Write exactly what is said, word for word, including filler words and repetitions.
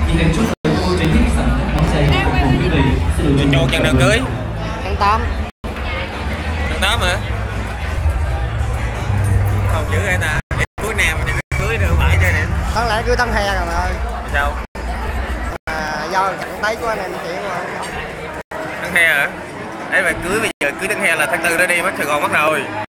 Nhiệt liệt chúc mừng cô Trịnh Thị Sẵn món chay phục vụ quý vị. Xin được Chốt chặn đường cưới tháng tám. tháng tám hả? Không giữ ai ta. Cuối năm thì cưới được mãi chơi nè. Đáng lẽ cưới tháng hè rồi mà ơi. Sao? À, do chặn tay của anh em chuyện mà. Tháng hè hả? Đấy mà cưới bây giờ cưới tháng hè là tháng tư đó đi mất Sài Gòn mất rồi.